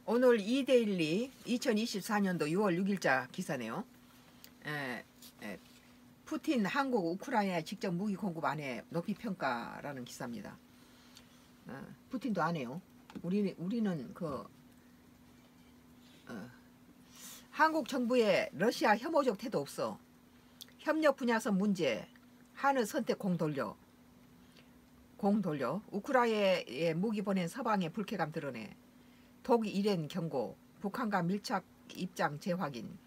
오늘 이데일리 2024년도 6월 6일자 기사네요. 에, 에, 푸틴 한국 우크라이나에 직접 무기 공급 안 해 높이 평가라는 기사입니다. 푸틴도 안 해요. 우리는 한국 정부의 러시아 혐오적 태도 없어. 협력 분야선 문제 하늘 선택 공 돌려 우크라이나에 무기 보낸 서방의 불쾌감 드러내. 독일엔 경고, 북한과 밀착 입장 재확인.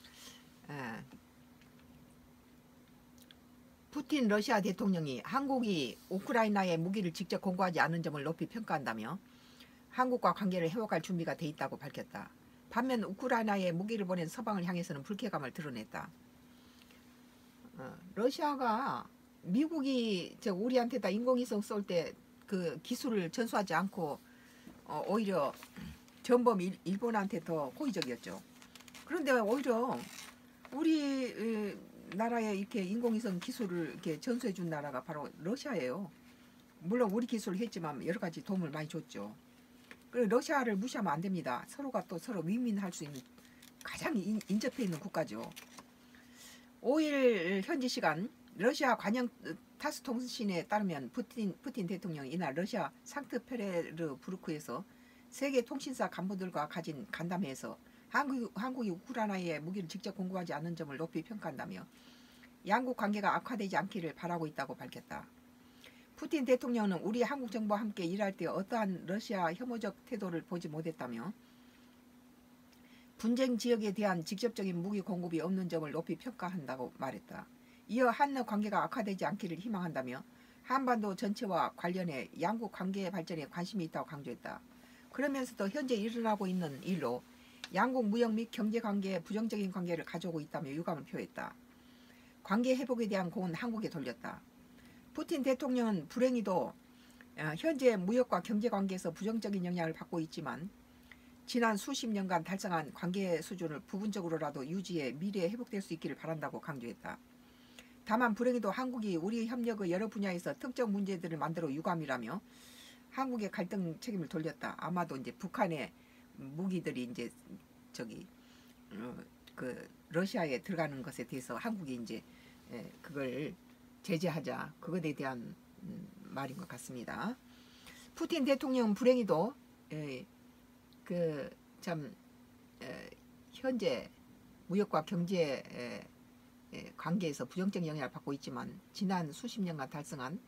푸틴 러시아 대통령이 한국이 우크라이나에 무기를 직접 공급하지 않은 점을 높이 평가한다며 한국과 관계를 회복할 준비가 돼 있다고 밝혔다. 반면 우크라이나에 무기를 보낸 서방을 향해서는 불쾌감을 드러냈다. 러시아가 미국이 우리한테다 인공위성 쏠 때 그 기술을 전수하지 않고 오히려 전범 일본한테 더 호의적이었죠. 그런데 오히려 우리 나라에 이렇게 인공위성 기술을 이렇게 전수해 준 나라가 바로 러시아예요. 물론 우리 기술을 했지만 여러 가지 도움을 많이 줬죠. 그리고 러시아를 무시하면 안 됩니다. 서로가 또 서로 윈윈할 수 있는 가장 인접해 있는 국가죠. 5일 현지 시간 러시아 관영 타스 통신에 따르면 푸틴 대통령이 이날 러시아 상트페테르부르크에서 세계 통신사 간부들과 가진 간담회에서 한국이 우크라이나에 무기를 직접 공급하지 않는 점을 높이 평가한다며 양국 관계가 악화되지 않기를 바라고 있다고 밝혔다. 푸틴 대통령은 우리 한국 정부와 함께 일할 때 어떠한 러시아 혐오적 태도를 보지 못했다며 분쟁 지역에 대한 직접적인 무기 공급이 없는 점을 높이 평가한다고 말했다. 이어 한러 관계가 악화되지 않기를 희망한다며 한반도 전체와 관련해 양국 관계 발전에 관심이 있다고 강조했다. 그러면서도 현재 일어나고 있는 일로 양국 무역 및 경제 관계에 부정적인 관계를 가져오고 있다며 유감을 표했다. 관계 회복에 대한 공은 한국에 돌렸다. 푸틴 대통령은 불행히도 현재 무역과 경제 관계에서 부정적인 영향을 받고 있지만 지난 수십 년간 달성한 관계 수준을 부분적으로라도 유지해 미래에 회복될 수 있기를 바란다고 강조했다. 다만 불행히도 한국이 우리 협력의 여러 분야에서 특정 문제들을 만들어 유감이라며 한국의 갈등 책임을 돌렸다. 아마도 이제 북한의 무기들이 이제 러시아에 들어가는 것에 대해서 한국이 이제 그걸 제재하자, 그것에 대한 말인 것 같습니다. 푸틴 대통령은 불행히도 현재 무역과 경제 관계에서 부정적 영향을 받고 있지만 지난 수십 년간 달성한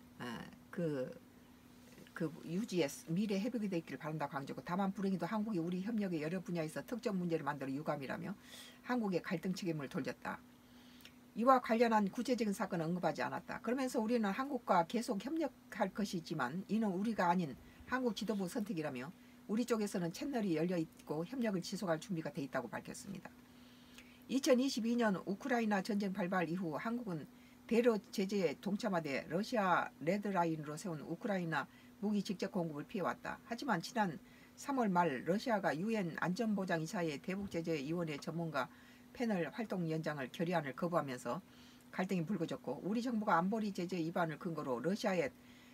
유지의 미래 회복이 되기를 바란다고 강조하고 다만 불행히도 한국이 우리 협력의 여러 분야에서 특정 문제를 만들어 유감이라며 한국의 갈등 책임을 돌렸다. 이와 관련한 구체적인 사건은 언급하지 않았다. 그러면서 우리는 한국과 계속 협력할 것이지만 이는 우리가 아닌 한국 지도부 선택이라며 우리 쪽에서는 채널이 열려있고 협력을 지속할 준비가 돼 있다고 밝혔습니다. 2022년 우크라이나 전쟁 발발 이후 한국은 대러 제재에 동참하되 러시아 레드라인으로 세운 우크라이나 무기 직접 공급을 피해왔다. 하지만 지난 3월 말 러시아가 유엔 안전보장이사회 대북제재위원회 전문가 패널 활동 연장을 결의안을 거부하면서 갈등이 불거졌고 우리 정부가 안보리 제재 위반을 근거로 러시아에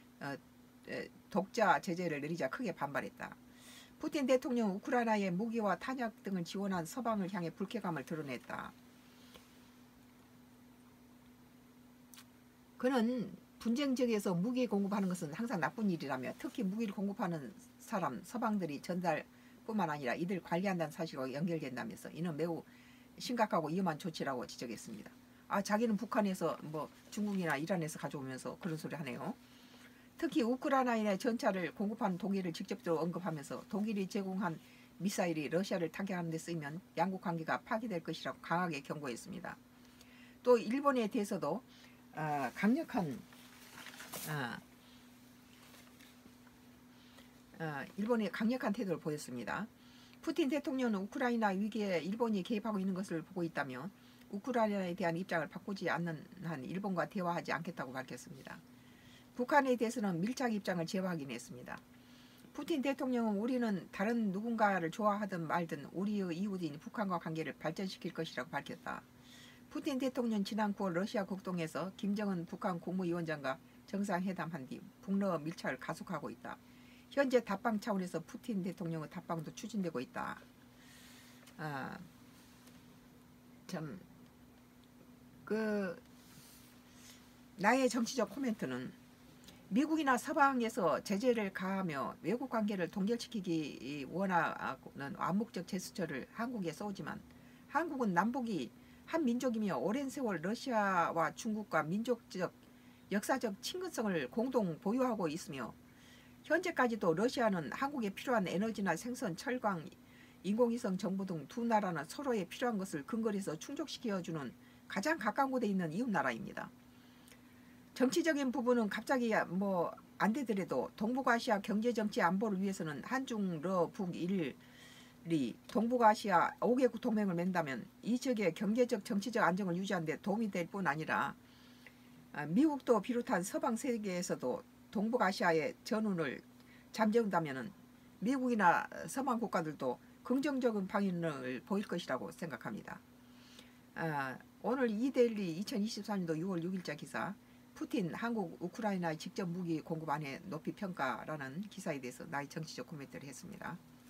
독자 제재를 내리자 크게 반발했다. 푸틴 대통령은 우크라이나에 무기와 탄약 등을 지원한 서방을 향해 불쾌감을 드러냈다. 그는 분쟁 지역에서 무기 공급하는 것은 항상 나쁜 일이라며 특히 무기를 공급하는 사람 서방들이 전달뿐만 아니라 이들 관리한다는 사실과 연결된다면서 이는 매우 심각하고 위험한 조치라고 지적했습니다. 자기는 북한에서 중국이나 이란에서 가져오면서 그런 소리 하네요. 특히 우크라이나에 전차를 공급한 독일을 직접적으로 언급하면서 독일이 제공한 미사일이 러시아를 타격하는 데 쓰이면 양국 관계가 파괴될 것이라고 강하게 경고했습니다. 또 일본에 대해서도 일본이 강력한 태도를 보였습니다. 푸틴 대통령은 우크라이나 위기에 일본이 개입하고 있는 것을 보고 있다며 우크라이나에 대한 입장을 바꾸지 않는 한 일본과 대화하지 않겠다고 밝혔습니다. 북한에 대해서는 밀착 입장을 재확인했습니다. 푸틴 대통령은 우리는 다른 누군가를 좋아하든 말든 우리의 이웃인 북한과 관계를 발전시킬 것이라고 밝혔다. 푸틴 대통령은 지난 9월 러시아 국동에서 김정은 북한 국무위원장과 정상회담한 뒤 북러 밀착을 가속하고 있다. 현재 답방 차원에서 푸틴 대통령의 답방도 추진되고 있다. 아, 참, 그 나의 정치적 코멘트는 미국이나 서방에서 제재를 가하며 외국 관계를 동결시키기 원하는 암묵적 제스처를 한국에 쏘지만 한국은 남북이 한 민족이며 오랜 세월 러시아와 중국과 민족적 역사적 친근성을 공동 보유하고 있으며 현재까지도 러시아는 한국에 필요한 에너지나 생선, 철강, 인공위성 정보 등 두 나라는 서로에 필요한 것을 근거리에서 충족시켜주는 가장 가까운 곳에 있는 이웃나라입니다. 정치적인 부분은 갑자기 안 되더라도 동북아시아 경제정치 안보를 위해서는 한중 러북일이 동북아시아 5개국 동맹을 맺는다면 이 지역의 경제적 정치적 안정을 유지하는 데 도움이 될 뿐 아니라 미국도 비롯한 서방 세계에서도 동북아시아의 전운을 잠재운다면 미국이나 서방 국가들도 긍정적인 방향을 보일 것이라고 생각합니다. 오늘 이데일리 2023년도 6월 6일자 기사 푸틴 한국 우크라이나의 직접 무기 공급 안에 높이 평가라는 기사에 대해서 나의 정치적 코멘트를 했습니다.